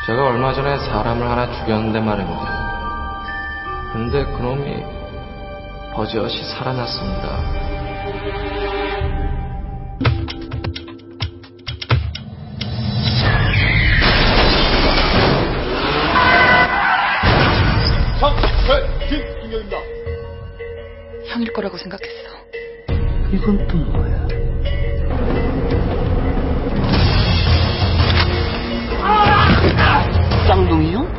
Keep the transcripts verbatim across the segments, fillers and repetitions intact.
제가 얼마 전에 사람을 하나 죽였는데 말입니다. 근데 그놈이 버젓이 살아났습니다. 김김경입니다. 형일 거라고 생각했어. 이건 또 뭐야? 쌍둥이 형?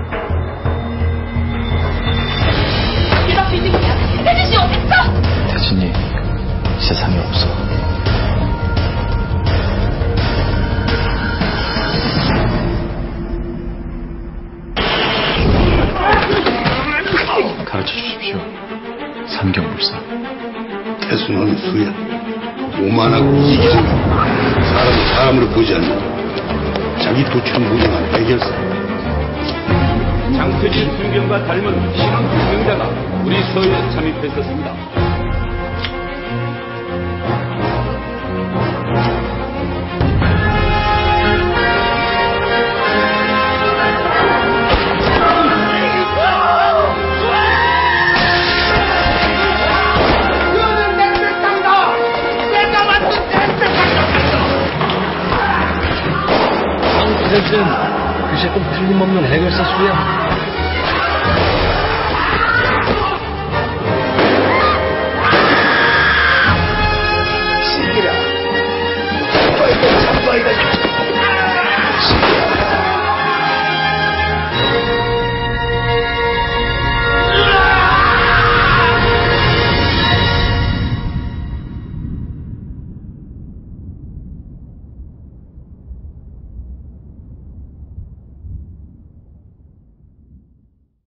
이런 비즈니스야. 태진씨 어딨어? 태진이 세상에 없어. 가르쳐 주십시오. 삼경불상. 태순은 수야. 오만하고 이기적인 사람이 사람으로 보지 않는 자기 도처를 무장한 해결사. 장태진 순경과 닮은 신앙 투명자가 우리 서울에 잠입했었습니다. 장태진, 그 새끼 틀림없는 해결사 수야.